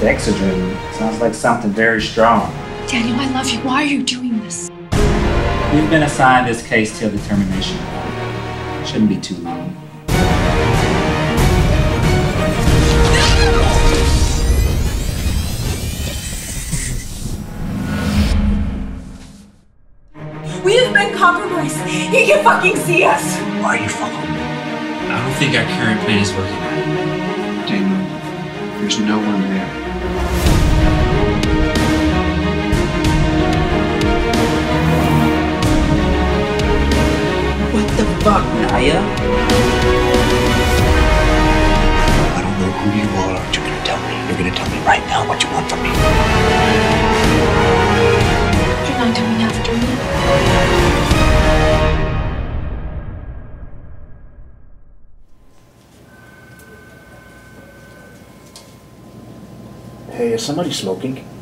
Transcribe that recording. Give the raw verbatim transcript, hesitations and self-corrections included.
Dexedrine. Sounds like something very strong. Daniel, I love you. Why are you doing this? You've been assigned this case till determination. Shouldn't be too long. We have been compromised. He can fucking see us. Why are you following me? I don't think our current plan is working right. Daniel, there's no one there. What the fuck, Naya? I don't know who you are, but you're gonna tell me. You're gonna tell me right now what you want from me. You're not coming after me. Hey, is somebody smoking?